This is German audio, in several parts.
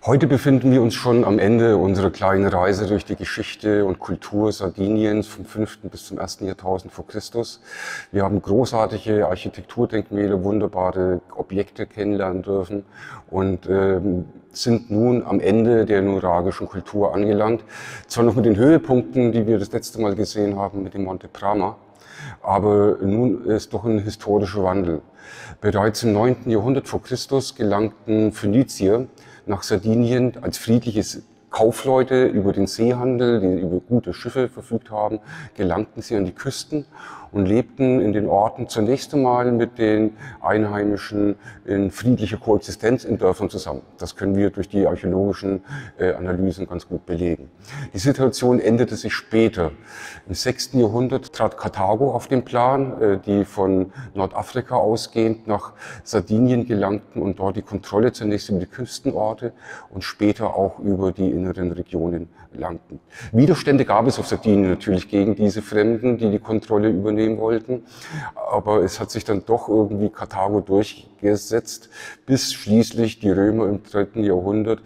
Heute befinden wir uns schon am Ende unserer kleinen Reise durch die Geschichte und Kultur Sardiniens vom 5. bis zum 1. Jahrtausend vor Christus. Wir haben großartige Architekturdenkmäler, wunderbare Objekte kennenlernen dürfen und sind nun am Ende der nuragischen Kultur angelangt. Zwar noch mit den Höhepunkten, die wir das letzte Mal gesehen haben mit dem Monte Prama, aber nun ist doch ein historischer Wandel. Bereits im 9. Jahrhundert vor Christus gelangten Phönizier nach Sardinien als friedliches Kaufleute über den Seehandel, die über gute Schiffe verfügt haben, gelangten sie an die Küsten und lebten in den Orten zunächst einmal mit den Einheimischen in friedlicher Koexistenz in Dörfern zusammen. Das können wir durch die archäologischen Analysen ganz gut belegen. Die Situation änderte sich später. Im 6. Jahrhundert trat Karthago auf den Plan, die von Nordafrika ausgehend nach Sardinien gelangten und dort die Kontrolle zunächst über die Küstenorte und später auch über die inneren Regionen langten. Widerstände gab es auf Sardinien natürlich gegen diese Fremden, die die Kontrolle übernehmen wollten, aber es hat sich dann doch irgendwie Karthago durchgesetzt, bis schließlich die Römer im 3. Jahrhundert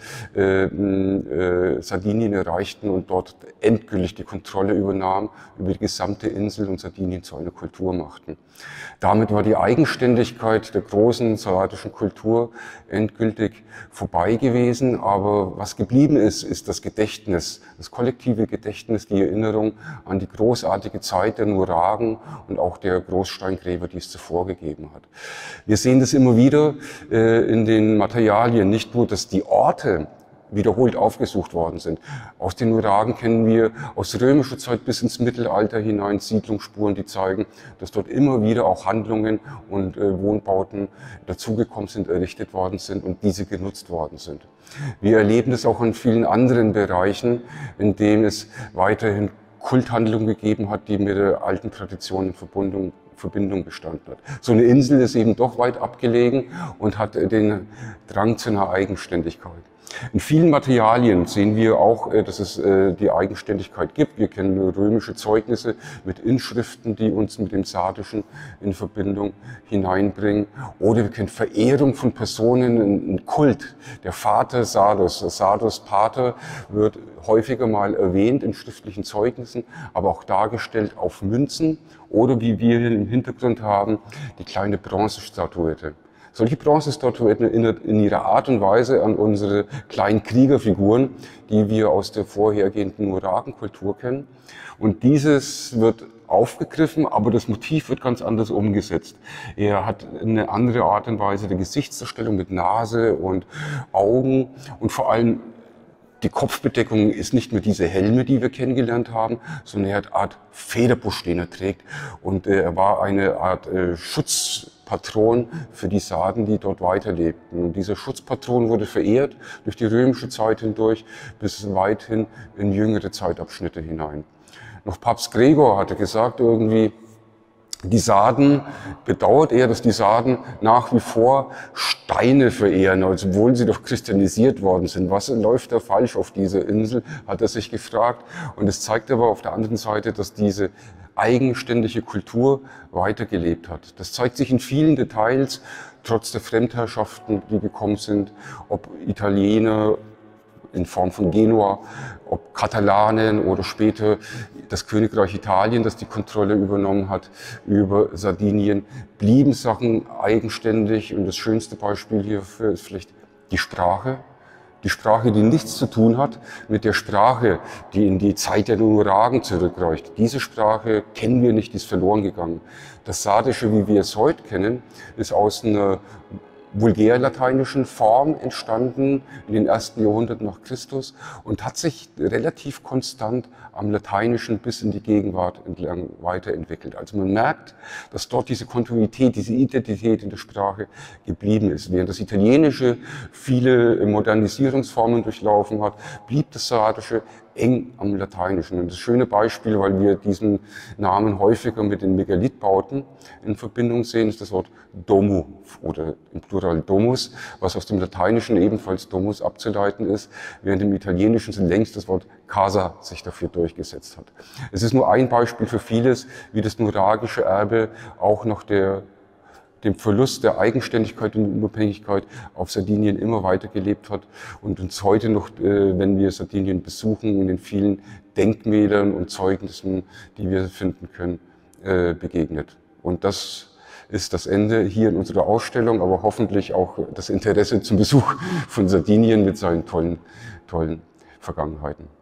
Sardinien erreichten und dort endgültig die Kontrolle übernahmen über die gesamte Insel und Sardinien zu einer Kultur machten. Damit war die Eigenständigkeit der großen saladischen Kultur endgültig vorbei gewesen, aber was geblieben ist, ist das Gedächtnis, das kollektive Gedächtnis, die Erinnerung an die großartige Zeit der Nuragen und auch der Großsteingräber, die es zuvor gegeben hat. Wir sehen das immer wieder in den Materialien, nicht nur, dass die Orte wiederholt aufgesucht worden sind. Aus den Nuragen kennen wir aus römischer Zeit bis ins Mittelalter hinein Siedlungsspuren, die zeigen, dass dort immer wieder auch Handlungen und Wohnbauten dazugekommen sind, errichtet worden sind und diese genutzt worden sind. Wir erleben das auch in vielen anderen Bereichen, in denen es weiterhin Kulthandlungen gegeben hat, die mit der alten Tradition in Verbindung gestanden hat. So eine Insel ist eben doch weit abgelegen und hat den Drang zu einer Eigenständigkeit. In vielen Materialien sehen wir auch, dass es die Eigenständigkeit gibt. Wir kennen römische Zeugnisse mit Inschriften, die uns mit dem Sardischen in Verbindung hineinbringen. Oder wir kennen Verehrung von Personen, ein Kult. Der Vater Sardos, Sardos Pater, wird häufiger mal erwähnt in schriftlichen Zeugnissen, aber auch dargestellt auf Münzen oder wie wir hier im Hintergrund haben, die kleine Bronzestatuette. Solche Bronzestatuen erinnern in ihrer Art und Weise an unsere kleinen Kriegerfiguren, die wir aus der vorhergehenden Nuragenkultur kennen. Und dieses wird aufgegriffen, aber das Motiv wird ganz anders umgesetzt. Er hat eine andere Art und Weise der Gesichtsdarstellung mit Nase und Augen und vor allem die Kopfbedeckung ist nicht mehr diese Helme, die wir kennengelernt haben, sondern er hat eine Art Federbusch, den er trägt. Und er war eine Art Schutzpatron für die Sarden, die dort weiterlebten. Und dieser Schutzpatron wurde verehrt durch die römische Zeit hindurch bis weithin in jüngere Zeitabschnitte hinein. Noch Papst Gregor hatte gesagt irgendwie, die Sarden, bedauert er, dass die Sarden nach wie vor Steine verehren, obwohl sie doch christianisiert worden sind. Was läuft da falsch auf dieser Insel, hat er sich gefragt. Und es zeigt aber auf der anderen Seite, dass diese eigenständige Kultur weitergelebt hat. Das zeigt sich in vielen Details, trotz der Fremdherrschaften, die gekommen sind, ob Italiener in Form von Genua, ob Katalanen oder später das Königreich Italien, das die Kontrolle übernommen hat über Sardinien, blieben Sachen eigenständig. Und das schönste Beispiel hierfür ist vielleicht die Sprache. Die Sprache, die nichts zu tun hat mit der Sprache, die in die Zeit der Nuragen zurückreicht. Diese Sprache kennen wir nicht, die ist verloren gegangen. Das Sardische, wie wir es heute kennen, ist aus einer vulgärlateinischen Form entstanden in den 1. Jahrhunderten nach Christus und hat sich relativ konstant am Lateinischen bis in die Gegenwart entlang weiterentwickelt. Also man merkt, dass dort diese Kontinuität, diese Identität in der Sprache geblieben ist. Während das Italienische viele Modernisierungsformen durchlaufen hat, blieb das Sardische eng am Lateinischen. Und das schöne Beispiel, weil wir diesen Namen häufiger mit den Megalithbauten in Verbindung sehen, ist das Wort Domu oder im Plural Domus, was aus dem Lateinischen ebenfalls Domus abzuleiten ist, während im Italienischen längst das Wort Casa sich dafür durchgesetzt hat. Es ist nur ein Beispiel für vieles, wie das nuragische Erbe auch nach der dem Verlust der Eigenständigkeit und Unabhängigkeit auf Sardinien immer weiter gelebt hat und uns heute noch, wenn wir Sardinien besuchen, in den vielen Denkmälern und Zeugnissen, die wir finden können, begegnet. Und das ist das Ende hier in unserer Ausstellung, aber hoffentlich auch das Interesse zum Besuch von Sardinien mit seinen tollen Vergangenheiten.